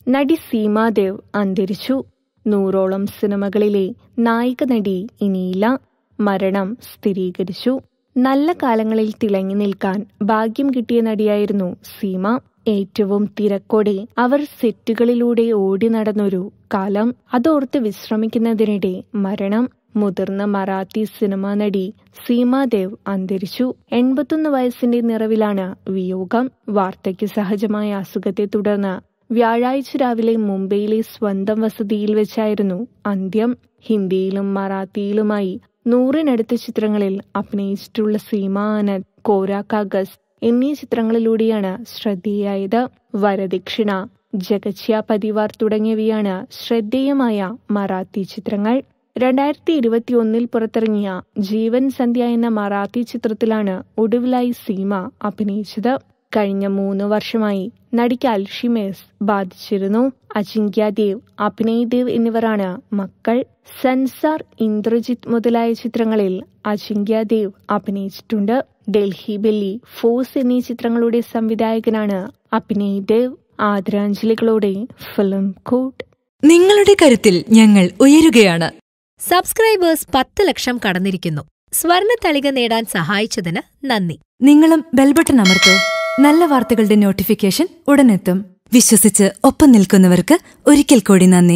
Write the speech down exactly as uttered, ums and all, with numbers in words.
നടി സീമാദേവ് അന്തരിച്ചു. നൂറോളം സിനിമകളിലെ നായിക നടി ഇനിയില്ല. മരണം സ്ഥിരീകരിച്ചു. നല്ല കാലങ്ങളിൽ തിളങ്ങി നിൽക്കാൻ ഭാഗ്യം കിട്ടിയ നടിയായിരുന്നു സീമ. ഏറ്റവും തിരക്കോടെ അവർ സെറ്റുകളിലൂടെ ഓടി നടന്നൊരു കാലം. അതോർത്ത് വിശ്രമിക്കുന്നതിനിടെ മരണം. മുതിർന്ന മറാത്തി സിനിമാ നടി സീമാദേവ് അന്തരിച്ചു. എൺപത്തൊന്ന് വയസ്സിന്റെ നിറവിലാണ് വിയോഗം. വാർദ്ധക്യ സഹജമായ അസുഖത്തെ തുടർന്ന് വ്യാഴാഴ്ച രാവിലെ മുംബൈയിലെ സ്വന്തം വസതിയിൽ വെച്ചായിരുന്നു അന്ത്യം. ഹിന്ദിയിലും മറാത്തിയിലുമായി നൂറിനടുത്ത ചിത്രങ്ങളിൽ അഭിനയിച്ചിട്ടുള്ള സീമ ആനന്ദ് കോരാ കാഗസ് എന്നീ ചിത്രങ്ങളിലൂടെയാണ് ശ്രദ്ധേയായത്. വരദക്ഷിണ, ജഗച്യ പരിവാർ തുടങ്ങിയവയാണ് ശ്രദ്ധേയമായ മറാത്തി ചിത്രങ്ങൾ. രണ്ടായിരത്തി ഇരുപത്തി ഒന്നിൽ പുറത്തിറങ്ങിയ ജീവൻ സന്ധ്യ എന്ന മറാത്തി ചിത്രത്തിലാണ് ഒടുവിലായി സീമ അഭിനയിച്ചത്. കഴിഞ്ഞ മൂന്ന് വർഷമായി നടിക്ക് അൽഷിമേഴ്സ് ബാധിച്ചിരുന്നു. അജിങ്ക്യ ദേവ്, അഭിനയ് ദേവ് എന്നിവരാണ് മക്കൾ. സൻസാർ, ഇന്ദ്രജിത്ത് മുതലായ ചിത്രങ്ങളിൽ അജിങ്ക്യ ദേവ് അഭിനയിച്ചിട്ടുണ്ട്. ഡൽഹി ബെല്ലി, ഫോഴ്സ് എന്നീ ചിത്രങ്ങളുടെ സംവിധായകനാണ് അഭിനയ് ദേവ്. ആദരാഞ്ജലികളോടെ ഫിലിം കോട്ട്. നിങ്ങളുടെ കരുത്തിൽ ഞങ്ങൾ ഉയരുകയാണ്. സബ്സ്ക്രൈബേഴ്സ് പത്ത് ലക്ഷം കടന്നിരിക്കുന്നു. സ്വർണ തളിക നേടാൻ സഹായിച്ചതിന് നന്ദി. നിങ്ങളും ബെൽബട്ടൺ അമർത്തോ. നല്ല വാർത്തകളുടെ നോട്ടിഫിക്കേഷൻ ഉടനെത്തും. വിശ്വസിച്ച് ഒപ്പം നിൽക്കുന്നവർക്ക് ഒരിക്കൽ കൂടി നന്ദി.